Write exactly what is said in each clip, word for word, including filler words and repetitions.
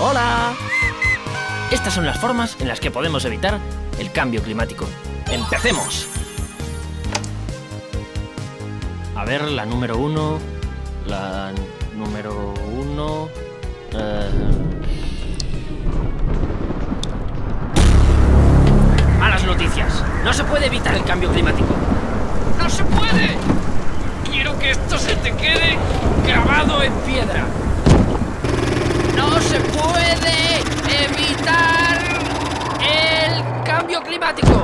¡Hola! Estas son las formas en las que podemos evitar el cambio climático. ¡Empecemos! A ver, la número uno... La número uno... Eh... Malas noticias. No se puede evitar el cambio climático. ¡No se puede! Quiero que esto se te quede grabado en piedra. ¡No se puede evitar el cambio climático!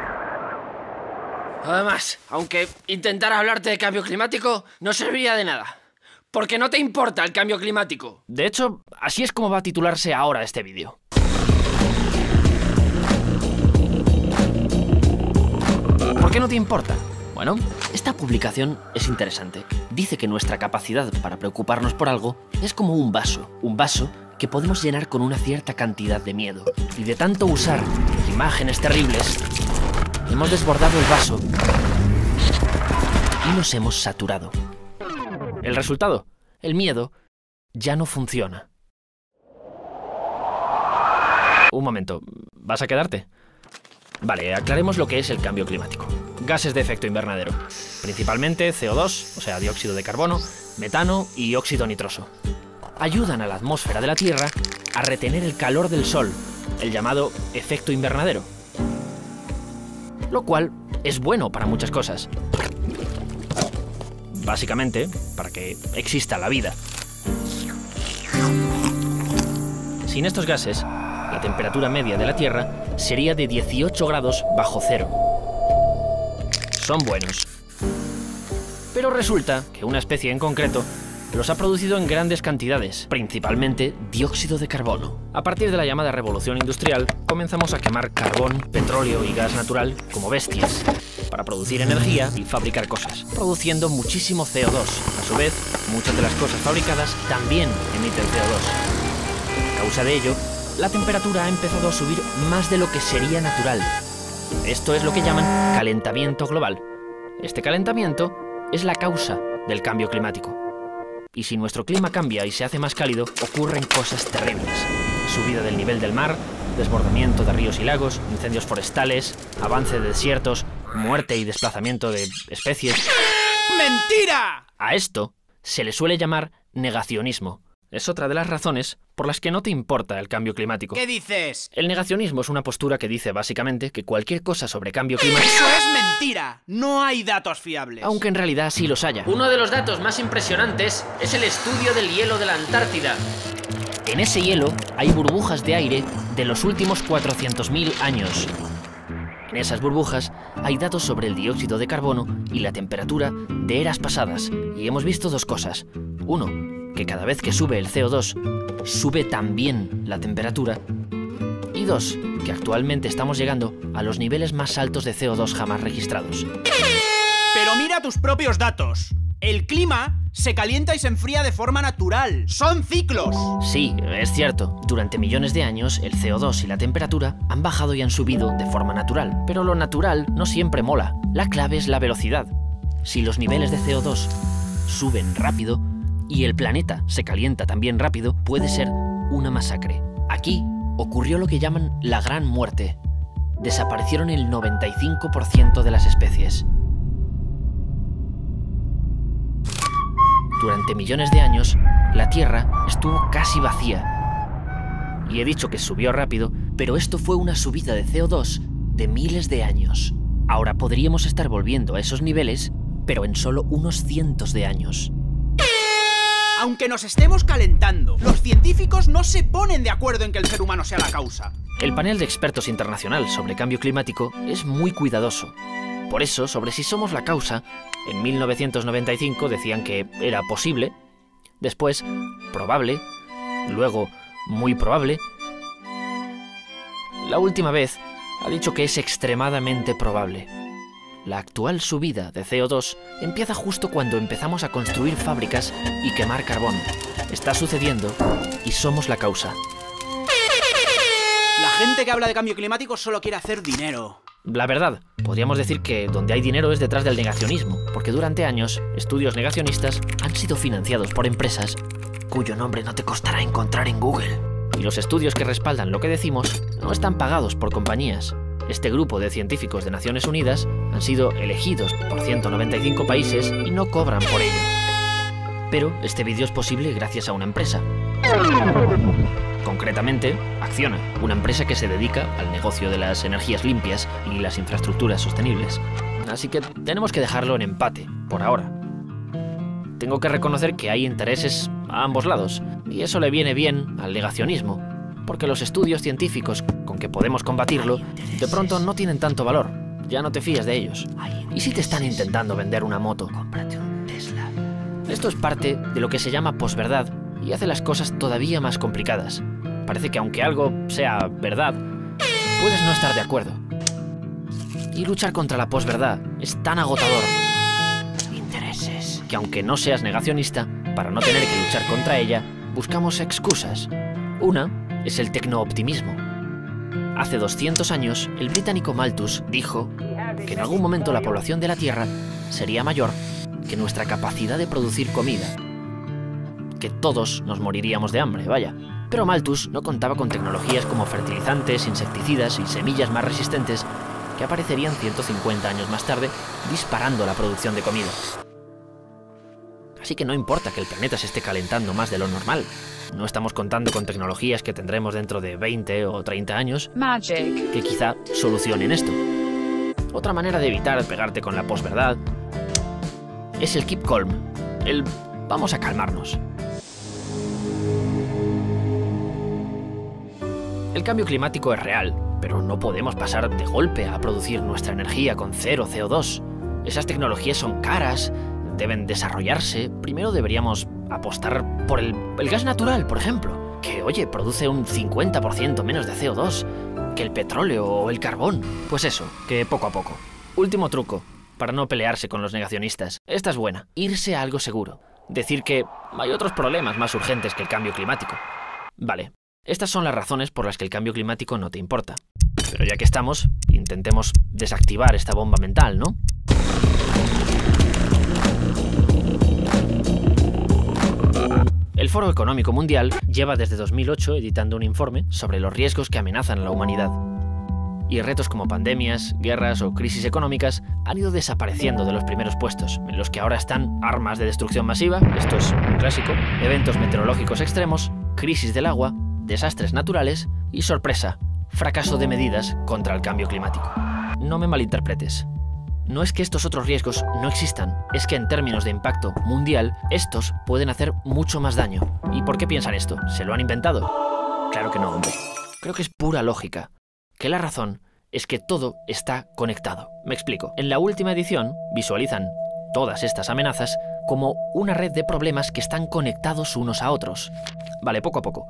Además, aunque intentara hablarte de cambio climático, no serviría de nada. Porque no te importa el cambio climático. De hecho, así es como va a titularse ahora este vídeo. ¿Por qué no te importa? Bueno, esta publicación es interesante. Dice que nuestra capacidad para preocuparnos por algo es como un vaso. Un vaso que podemos llenar con una cierta cantidad de miedo. Y de tanto usar imágenes terribles, hemos desbordado el vaso y nos hemos saturado. El resultado, el miedo, ya no funciona. Un momento, ¿vas a quedarte? Vale, aclaremos lo que es el cambio climático. Gases de efecto invernadero, principalmente C O dos, o sea, dióxido de carbono, metano y óxido nitroso. Ayudan a la atmósfera de la Tierra a retener el calor del Sol, el llamado efecto invernadero. Lo cual es bueno para muchas cosas. Básicamente, para que exista la vida. Sin estos gases, la temperatura media de la Tierra sería de dieciocho grados bajo cero. Son buenos. Pero resulta que una especie en concreto los ha producido en grandes cantidades, principalmente dióxido de carbono. A partir de la llamada revolución industrial, comenzamos a quemar carbón, petróleo y gas natural como bestias, para producir energía y fabricar cosas, produciendo muchísimo C O dos. A su vez, muchas de las cosas fabricadas también emiten C O dos. A causa de ello, la temperatura ha empezado a subir más de lo que sería natural. Esto es lo que llaman calentamiento global. Este calentamiento es la causa del cambio climático. Y si nuestro clima cambia y se hace más cálido, ocurren cosas terribles. Subida del nivel del mar, desbordamiento de ríos y lagos, incendios forestales, avance de desiertos, muerte y desplazamiento de especies. ¡Mentira! A esto se le suele llamar negacionismo. Es otra de las razones por las que no te importa el cambio climático. ¿Qué dices? El negacionismo es una postura que dice básicamente que cualquier cosa sobre cambio climático... ¡Eso es mentira! No hay datos fiables. Aunque en realidad sí los haya. Uno de los datos más impresionantes es el estudio del hielo de la Antártida. En ese hielo hay burbujas de aire de los últimos cuatrocientos mil años. En esas burbujas hay datos sobre el dióxido de carbono y la temperatura de eras pasadas. Y hemos visto dos cosas. Uno, que cada vez que sube el C O dos, sube también la temperatura. Y dos, que actualmente estamos llegando a los niveles más altos de C O dos jamás registrados. Pero mira tus propios datos. El clima se calienta y se enfría de forma natural. ¡Son ciclos! Sí, es cierto. Durante millones de años, el C O dos y la temperatura han bajado y han subido de forma natural. Pero lo natural no siempre mola. La clave es la velocidad. Si los niveles de C O dos suben rápido, y el planeta se calienta también rápido, puede ser una masacre. Aquí ocurrió lo que llaman la Gran Muerte. Desaparecieron el noventa y cinco por ciento de las especies. Durante millones de años, la Tierra estuvo casi vacía. Y he dicho que subió rápido, pero esto fue una subida de C O dos de miles de años. Ahora podríamos estar volviendo a esos niveles, pero en solo unos cientos de años. Aunque nos estemos calentando, los científicos no se ponen de acuerdo en que el ser humano sea la causa. El panel de expertos internacional sobre cambio climático es muy cuidadoso. Por eso, sobre si somos la causa, en mil novecientos noventa y cinco decían que era posible, después probable, luego muy probable. La última vez ha dicho que es extremadamente probable. La actual subida de C O dos empieza justo cuando empezamos a construir fábricas y quemar carbón. Está sucediendo y somos la causa. La gente que habla de cambio climático solo quiere hacer dinero. La verdad, podríamos decir que donde hay dinero es detrás del negacionismo, porque durante años, estudios negacionistas han sido financiados por empresas cuyo nombre no te costará encontrar en Google. Y los estudios que respaldan lo que decimos no están pagados por compañías. Este grupo de científicos de Naciones Unidas han sido elegidos por ciento noventa y cinco países y no cobran por ello. Pero este vídeo es posible gracias a una empresa. Concretamente, Acciona, una empresa que se dedica al negocio de las energías limpias y las infraestructuras sostenibles. Así que tenemos que dejarlo en empate, por ahora. Tengo que reconocer que hay intereses a ambos lados, y eso le viene bien al negacionismo, porque los estudios científicos con que podemos combatirlo de pronto no tienen tanto valor, ya no te fías de ellos. ¿Y si te están intentando vender una moto? Cómprate un Tesla. Esto es parte de lo que se llama posverdad y hace las cosas todavía más complicadas. Parece que aunque algo sea verdad, puedes no estar de acuerdo. Y luchar contra la posverdad es tan agotador que aunque no seas negacionista, para no tener que luchar contra ella, buscamos excusas. Una es el tecno-optimismo. Hace doscientos años, el británico Malthus dijo que en algún momento la población de la Tierra sería mayor que nuestra capacidad de producir comida. Que todos nos moriríamos de hambre, vaya. Pero Malthus no contaba con tecnologías como fertilizantes, insecticidas y semillas más resistentes que aparecerían ciento cincuenta años más tarde, disparando la producción de comida. Así que no importa que el planeta se esté calentando más de lo normal. No estamos contando con tecnologías que tendremos dentro de veinte o treinta años Magic. que quizá solucionen esto. Otra manera de evitar pegarte con la posverdad es el keep calm, el vamos a calmarnos. El cambio climático es real, pero no podemos pasar de golpe a producir nuestra energía con cero C O dos. Esas tecnologías son caras, deben desarrollarse. Primero deberíamos apostar por el, el gas natural, por ejemplo, que, oye, produce un cincuenta por ciento menos de C O dos que el petróleo o el carbón. Pues eso, que poco a poco. Último truco, para no pelearse con los negacionistas. Esta es buena, irse a algo seguro. Decir que hay otros problemas más urgentes que el cambio climático. Vale, estas son las razones por las que el cambio climático no te importa. Pero ya que estamos, intentemos desactivar esta bomba mental, ¿no? El Foro Económico Mundial lleva desde dos mil ocho editando un informe sobre los riesgos que amenazan a la humanidad. Y retos como pandemias, guerras o crisis económicas han ido desapareciendo de los primeros puestos, en los que ahora están armas de destrucción masiva, esto es un clásico, eventos meteorológicos extremos, crisis del agua, desastres naturales y, sorpresa, fracaso de medidas contra el cambio climático. No me malinterpretes. No es que estos otros riesgos no existan, es que en términos de impacto mundial, estos pueden hacer mucho más daño. ¿Y por qué piensan esto? ¿Se lo han inventado? Claro que no, hombre. Creo que es pura lógica. Que la razón es que todo está conectado. Me explico. En la última edición visualizan todas estas amenazas como una red de problemas que están conectados unos a otros. Vale, poco a poco.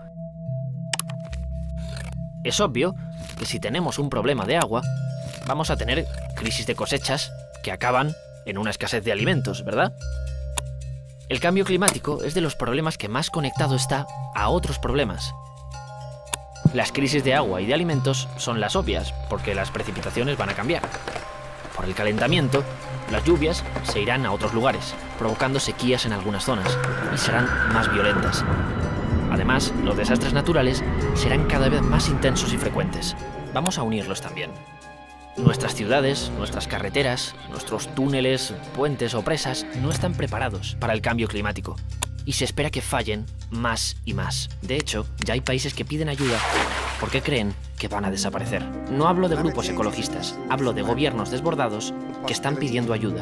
Es obvio que si tenemos un problema de agua, vamos a tener crisis de cosechas que acaban en una escasez de alimentos, ¿verdad? El cambio climático es de los problemas que más conectado está a otros problemas. Las crisis de agua y de alimentos son las obvias, porque las precipitaciones van a cambiar. Por el calentamiento, las lluvias se irán a otros lugares, provocando sequías en algunas zonas, y serán más violentas. Además, los desastres naturales serán cada vez más intensos y frecuentes. Vamos a unirlos también. Nuestras ciudades, nuestras carreteras, nuestros túneles, puentes o presas no están preparados para el cambio climático y se espera que fallen más y más. De hecho, ya hay países que piden ayuda porque creen que van a desaparecer. No hablo de grupos ecologistas, hablo de gobiernos desbordados que están pidiendo ayuda.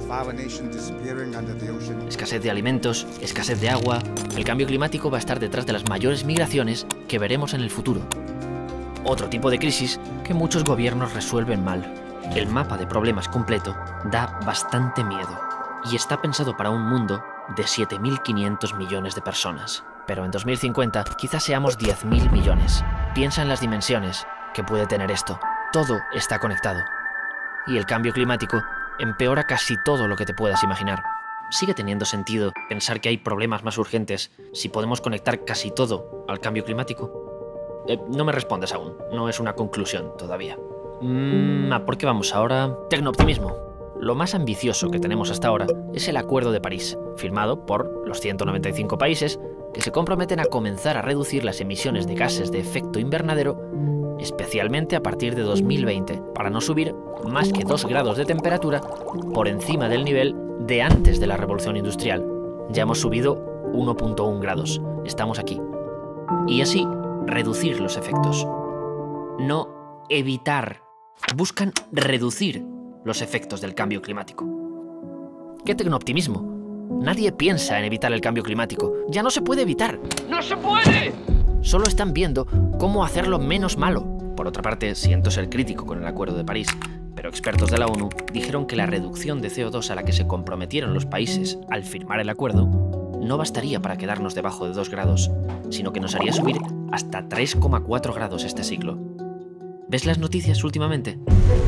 Escasez de alimentos, escasez de agua. El cambio climático va a estar detrás de las mayores migraciones que veremos en el futuro. Otro tipo de crisis que muchos gobiernos resuelven mal. El mapa de problemas completo da bastante miedo y está pensado para un mundo de siete mil quinientos millones de personas. Pero en dos mil cincuenta quizás seamos diez mil millones. Piensa en las dimensiones que puede tener esto. Todo está conectado. Y el cambio climático empeora casi todo lo que te puedas imaginar. ¿Sigue teniendo sentido pensar que hay problemas más urgentes si podemos conectar casi todo al cambio climático? Eh, no me respondas aún, no es una conclusión todavía. Mm, ¿a por qué vamos ahora? Tecnooptimismo. Lo más ambicioso que tenemos hasta ahora es el Acuerdo de París, firmado por los ciento noventa y cinco países que se comprometen a comenzar a reducir las emisiones de gases de efecto invernadero, especialmente a partir de dos mil veinte, para no subir más que dos grados de temperatura por encima del nivel de antes de la revolución industrial. Ya hemos subido uno punto uno grados, estamos aquí. Y así, reducir los efectos. No evitar, buscan reducir los efectos del cambio climático. ¡Qué tecnooptimismo! Nadie piensa en evitar el cambio climático. ¡Ya no se puede evitar! ¡No se puede! Solo están viendo cómo hacerlo menos malo. Por otra parte, siento ser crítico con el Acuerdo de París, pero expertos de la ONU dijeron que la reducción de C O dos a la que se comprometieron los países al firmar el acuerdo no bastaría para quedarnos debajo de dos grados, sino que nos haría subir hasta tres coma cuatro grados este siglo. ¿Ves las noticias últimamente?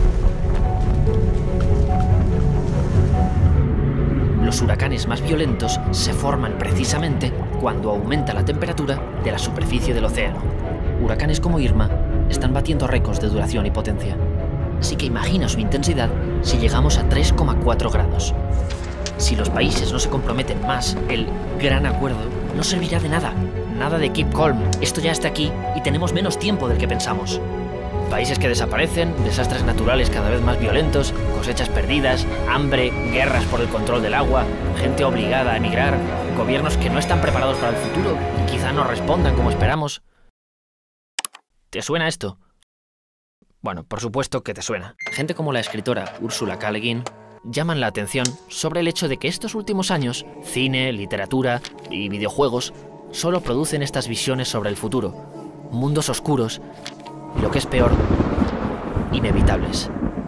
Los huracanes más violentos se forman precisamente cuando aumenta la temperatura de la superficie del océano. Huracanes como Irma están batiendo récords de duración y potencia. Así que imagina su intensidad si llegamos a tres coma cuatro grados. Si los países no se comprometen más, el gran acuerdo no servirá de nada. Nada de keep calm. Esto ya está aquí y tenemos menos tiempo del que pensamos. Países que desaparecen, desastres naturales cada vez más violentos, cosechas perdidas, hambre, guerras por el control del agua, gente obligada a emigrar, gobiernos que no están preparados para el futuro y quizá no respondan como esperamos. ¿Te suena esto? Bueno, por supuesto que te suena. Gente como la escritora Ursula K. Le Guin llaman la atención sobre el hecho de que estos últimos años, cine, literatura y videojuegos solo producen estas visiones sobre el futuro, mundos oscuros y, lo que es peor, inevitables.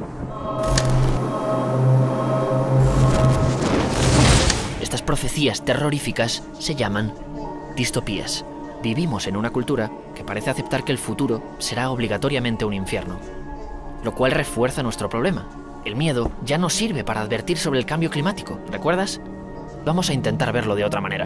Estas profecías terroríficas se llaman distopías. Vivimos en una cultura que parece aceptar que el futuro será obligatoriamente un infierno, lo cual refuerza nuestro problema. El miedo ya no sirve para advertir sobre el cambio climático, ¿recuerdas? Vamos a intentar verlo de otra manera.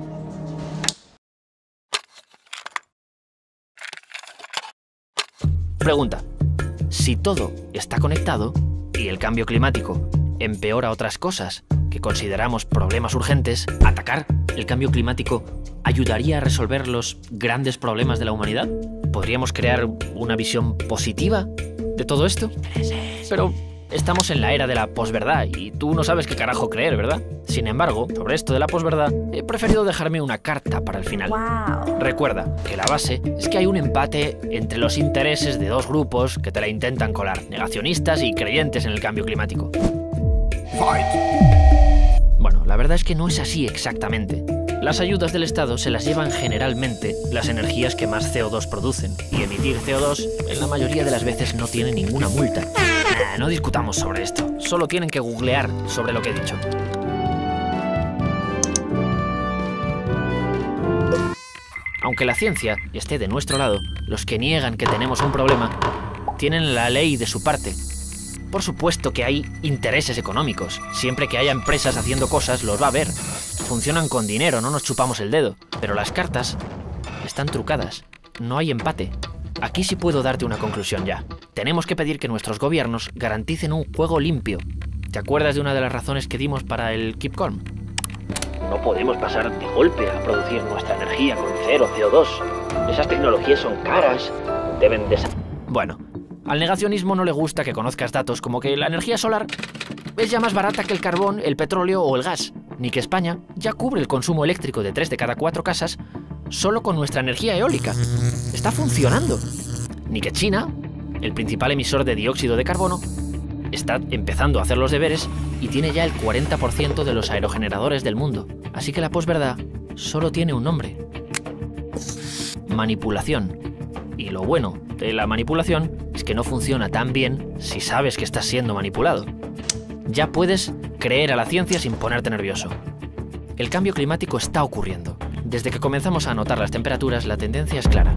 Pregunta: si todo está conectado y el cambio climático empeora otras cosas que consideramos problemas urgentes, ¿atacar el cambio climático ayudaría a resolver los grandes problemas de la humanidad? ¿Podríamos crear una visión positiva de todo esto? Pero estamos en la era de la posverdad y tú no sabes qué carajo creer, ¿verdad? Sin embargo, sobre esto de la posverdad, he preferido dejarme una carta para el final. Wow. Recuerda que la base es que hay un empate entre los intereses de dos grupos que te la intentan colar, negacionistas y creyentes en el cambio climático. Fight. Bueno, la verdad es que no es así exactamente. Las ayudas del Estado se las llevan generalmente las energías que más C O dos producen, y emitir C O dos en la mayoría de las veces no tiene ninguna multa. Nah, no discutamos sobre esto, solo tienen que googlear sobre lo que he dicho. Aunque la ciencia esté de nuestro lado, los que niegan que tenemos un problema tienen la ley de su parte. Por supuesto que hay intereses económicos. Siempre que haya empresas haciendo cosas, los va a haber. Funcionan con dinero, no nos chupamos el dedo. Pero las cartas están trucadas. No hay empate. Aquí sí puedo darte una conclusión ya. Tenemos que pedir que nuestros gobiernos garanticen un juego limpio. ¿Te acuerdas de una de las razones que dimos para el Keep Calm? No podemos pasar de golpe a producir nuestra energía con cero C O dos. Esas tecnologías son caras, deben de... Bueno, al negacionismo no le gusta que conozcas datos como que la energía solar es ya más barata que el carbón, el petróleo o el gas, ni que España ya cubre el consumo eléctrico de tres de cada cuatro casas solo con nuestra energía eólica. Está funcionando. Ni que China, el principal emisor de dióxido de carbono, está empezando a hacer los deberes y tiene ya el cuarenta por ciento de los aerogeneradores del mundo. Así que la posverdad solo tiene un nombre: manipulación. Y lo bueno de la manipulación es que no funciona tan bien si sabes que estás siendo manipulado. Ya puedes creer a la ciencia sin ponerte nervioso. El cambio climático está ocurriendo. Desde que comenzamos a notar las temperaturas, la tendencia es clara.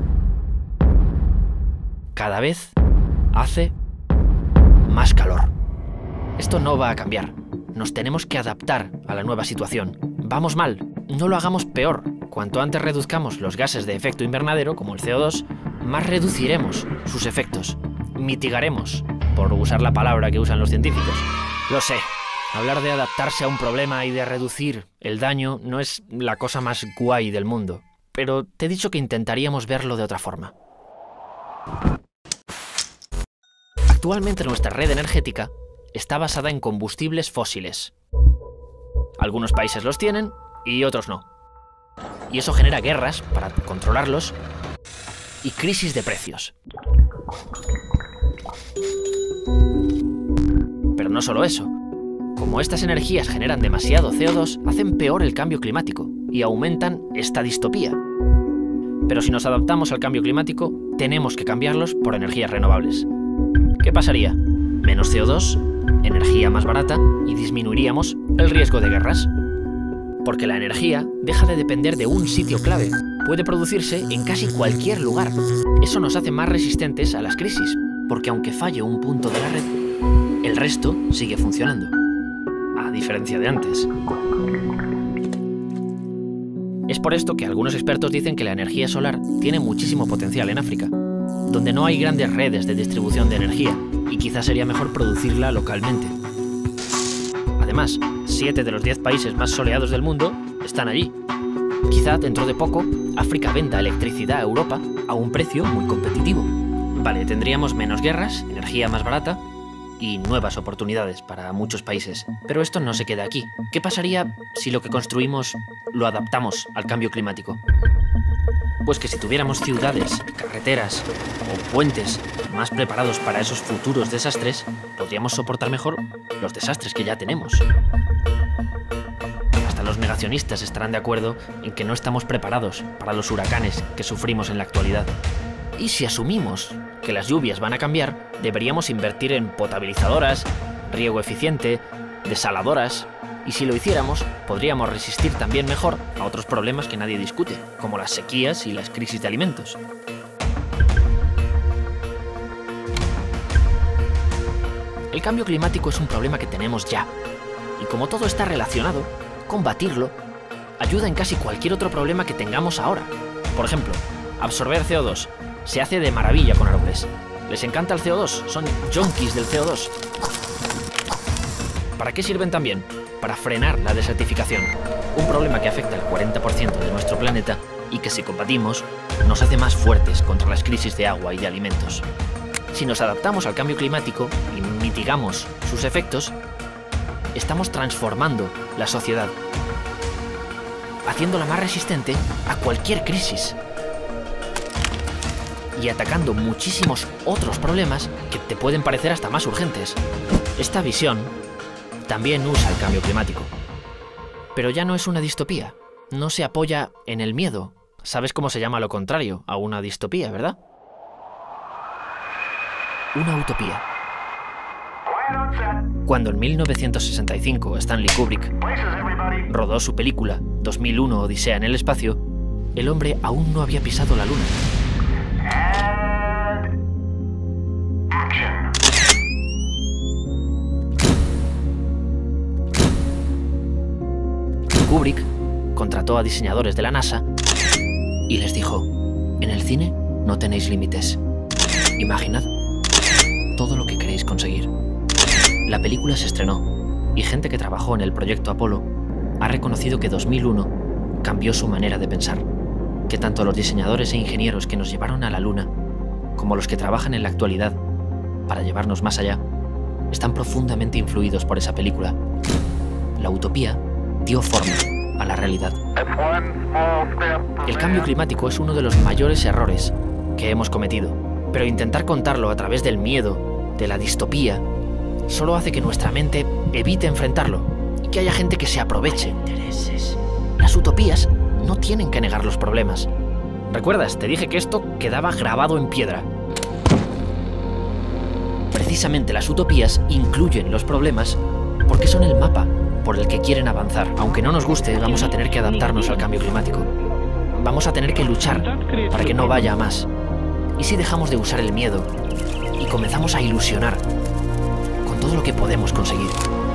Cada vez hace más calor. Esto no va a cambiar. Nos tenemos que adaptar a la nueva situación. Vamos mal, no lo hagamos peor. Cuanto antes reduzcamos los gases de efecto invernadero, como el C O dos, más reduciremos sus efectos. Mitigaremos, por usar la palabra que usan los científicos. Lo sé, Hablar de adaptarse a un problema y de reducir el daño no es la cosa más guay del mundo, pero te he dicho que intentaríamos verlo de otra forma. Actualmente nuestra red energética está basada en combustibles fósiles. Algunos países los tienen y otros no. Y eso genera guerras para controlarlos y crisis de precios. Pero no solo eso. Como estas energías generan demasiado C O dos, hacen peor el cambio climático y aumentan esta distopía. Pero si nos adaptamos al cambio climático, tenemos que cambiarlos por energías renovables. ¿Qué pasaría? Menos C O dos, energía más barata y disminuiríamos el riesgo de guerras. Porque la energía deja de depender de un sitio clave. Puede producirse en casi cualquier lugar. Eso nos hace más resistentes a las crisis, porque aunque falle un punto de la red, el resto sigue funcionando. A diferencia de antes. Es por esto que algunos expertos dicen que la energía solar tiene muchísimo potencial en África, donde no hay grandes redes de distribución de energía y quizás sería mejor producirla localmente. Además, siete de los diez países más soleados del mundo están allí. Quizá dentro de poco África venda electricidad a Europa a un precio muy competitivo. Vale, tendríamos menos guerras, energía más barata y nuevas oportunidades para muchos países. Pero esto no se queda aquí. ¿Qué pasaría si lo que construimos lo adaptamos al cambio climático? Pues que si tuviéramos ciudades, carreteras o puentes más preparados para esos futuros desastres, podríamos soportar mejor los desastres que ya tenemos. Hasta los negacionistas estarán de acuerdo en que no estamos preparados para los huracanes que sufrimos en la actualidad. Y si asumimos que las lluvias van a cambiar, deberíamos invertir en potabilizadoras, riego eficiente, desaladoras. Y si lo hiciéramos, podríamos resistir también mejor a otros problemas que nadie discute, como las sequías y las crisis de alimentos. El cambio climático es un problema que tenemos ya, y como todo está relacionado, combatirlo ayuda en casi cualquier otro problema que tengamos ahora. Por ejemplo, absorber C O dos se hace de maravilla con árboles. Les encanta el C O dos, son junkies del C O dos. ¿Para qué sirven también? Para frenar la desertificación, un problema que afecta al cuarenta por ciento de nuestro planeta y que si combatimos, nos hace más fuertes contra las crisis de agua y de alimentos. Si nos adaptamos al cambio climático y mitigamos sus efectos, estamos transformando la sociedad, haciéndola más resistente a cualquier crisis y atacando muchísimos otros problemas que te pueden parecer hasta más urgentes. Esta visión también usa el cambio climático. Pero ya no es una distopía. No se apoya en el miedo. ¿Sabes cómo se llama lo contrario a una distopía, verdad? Una utopía. Cuando en mil novecientos sesenta y cinco Stanley Kubrick rodó su película dos mil uno Odisea en el espacio, el hombre aún no había pisado la luna. Kubrick contrató a diseñadores de la NASA y les dijo: en el cine no tenéis límites. Imaginad todo lo que queréis conseguir. La película se estrenó y gente que trabajó en el proyecto Apolo ha reconocido que dos mil uno cambió su manera de pensar, que tanto los diseñadores e ingenieros que nos llevaron a la Luna como los que trabajan en la actualidad para llevarnos más allá están profundamente influidos por esa película. La utopía dio forma a la realidad. El cambio climático es uno de los mayores errores que hemos cometido, pero intentar contarlo a través del miedo, de la distopía, solo hace que nuestra mente evite enfrentarlo y que haya gente que se aproveche. Las utopías no tienen que negar los problemas. ¿Recuerdas? Te dije que esto quedaba grabado en piedra. Precisamente las utopías incluyen los problemas porque son el mapa por el que quieren avanzar. Aunque no nos guste, vamos a tener que adaptarnos al cambio climático. Vamos a tener que luchar para que no vaya a más. ¿Y si dejamos de usar el miedo y comenzamos a ilusionar con todo lo que podemos conseguir?